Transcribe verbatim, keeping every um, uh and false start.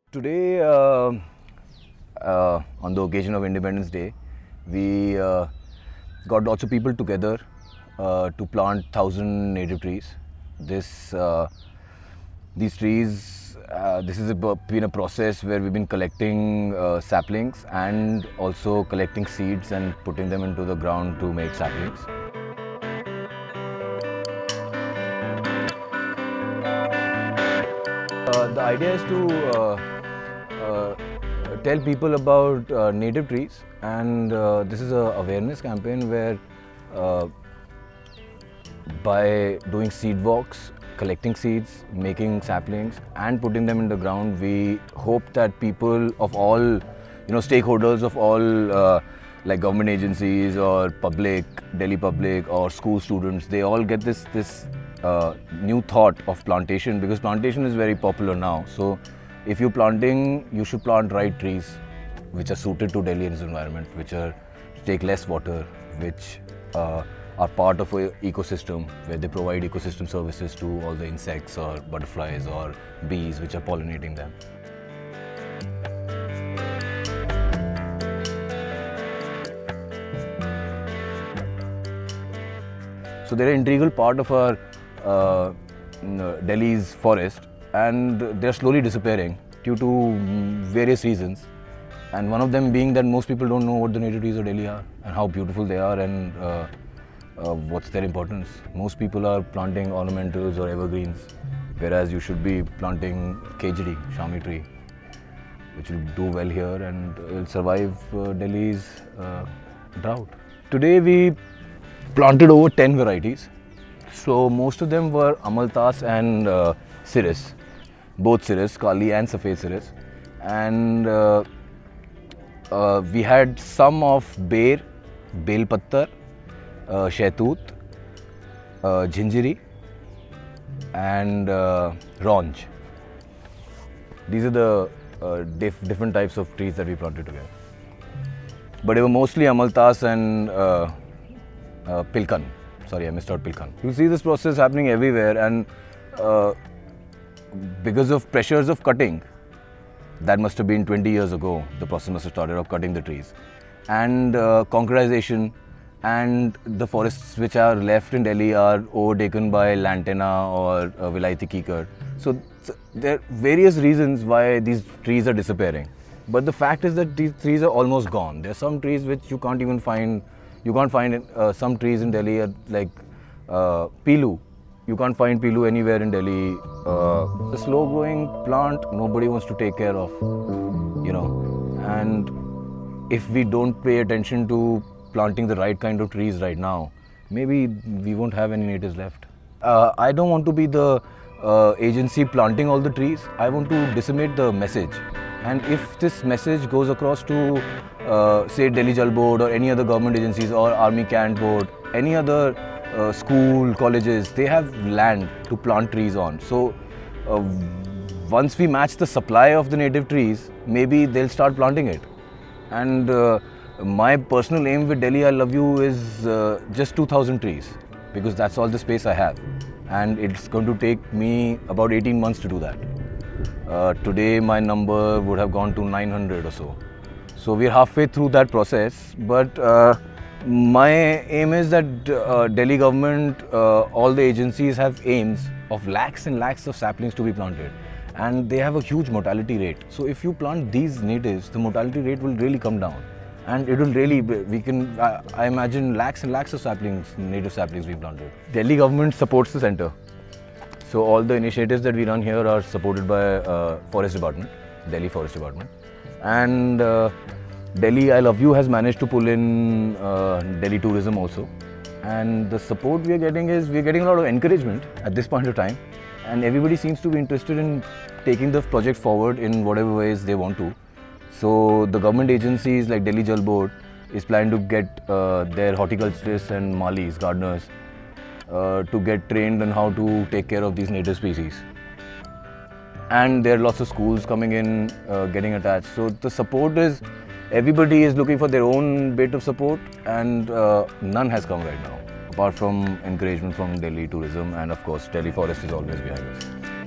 Today, uh, uh, on the occasion of Independence Day, we uh, got lots of people together uh, to plant thousand native trees. This, uh, these trees, uh, this has been a process where we've been collecting uh, saplings and also collecting seeds and putting them into the ground to make saplings. Uh, the idea is to uh, uh, tell people about uh, native trees, and uh, this is a awareness campaign where uh, by doing seed walks, collecting seeds, making saplings and putting them in the ground, we hope that people of all, you know, stakeholders of all uh, like government agencies or public, Delhi public or school students, they all get this this uh, new thought of plantation, because plantation is very popular now. So if you're planting, you should plant right trees which are suited to Delhi's environment, which are take less water, which uh, are part of an ecosystem where they provide ecosystem services to all the insects or butterflies or bees which are pollinating them. So they're an integral part of our uh, Delhi's forest, and they're slowly disappearing due to various reasons. And one of them being that most people don't know what the native trees of Delhi are and how beautiful they are, and uh, uh, what's their importance. Most people are planting ornamentals or evergreens, whereas you should be planting Kejri, Shami tree, which will do well here and will survive uh, Delhi's uh, drought. Today we planted over ten varieties. So most of them were Amaltas and uh, Cirrus, both Cirrus, Kali and Safed Cirrus. And uh, uh, we had some of Ber, Bel Pattar, uh, Shaitut, uh, Jhinjiri and uh, Ronj. These are the uh, diff different types of trees that we planted together. But they were mostly Amaltas and uh, uh, Pilkan. Sorry, I missed out Pilkan. You see this process happening everywhere, and uh, because of pressures of cutting, that must have been twenty years ago, the process must have started of cutting the trees, and uh, concretization, and the forests which are left in Delhi are overtaken by lantana or uh, Vilayati Kikar. So there are various reasons why these trees are disappearing. But the fact is that these trees are almost gone. There are some trees which you can't even find. You can't find uh, some trees in Delhi like uh, Pilu. You can't find Pilu anywhere in Delhi. Uh, the slow-growing plant, nobody wants to take care of, you know. And if we don't pay attention to planting the right kind of trees right now, maybe we won't have any natives left. Uh, I don't want to be the uh, agency planting all the trees. I want to disseminate the message. And if this message goes across to, uh, say, Delhi Jal Board or any other government agencies or Army Cant Board, any other uh, school, colleges, they have land to plant trees on. So uh, once we match the supply of the native trees, maybe they'll start planting it. And uh, my personal aim with Delhi I Love You is uh, just two thousand trees, because that's all the space I have. And it's going to take me about eighteen months to do that. Uh, today my number would have gone to nine hundred or so. So we're halfway through that process, but uh, my aim is that uh, Delhi government, uh, all the agencies have aims of lakhs and lakhs of saplings to be planted, and they have a huge mortality rate. So if you plant these natives, the mortality rate will really come down, and it will really, we can, I, I imagine lakhs and lakhs of saplings, native saplings we planted. Delhi government supports the center. So all the initiatives that we run here are supported by uh, Forest Department, Delhi Forest Department. And uh, Delhi I Love You has managed to pull in uh, Delhi tourism also. And the support we are getting is, we are getting a lot of encouragement at this point of time. And everybody seems to be interested in taking the project forward in whatever ways they want to. So the government agencies like Delhi Jal Board is planning to get uh, their horticulturists and malis, gardeners, Uh, to get trained on how to take care of these native species. And there are lots of schools coming in, uh, getting attached. So the support is, everybody is looking for their own bit of support, and uh, none has come right now, apart from encouragement from Delhi tourism, and of course Delhi Forest is always behind us.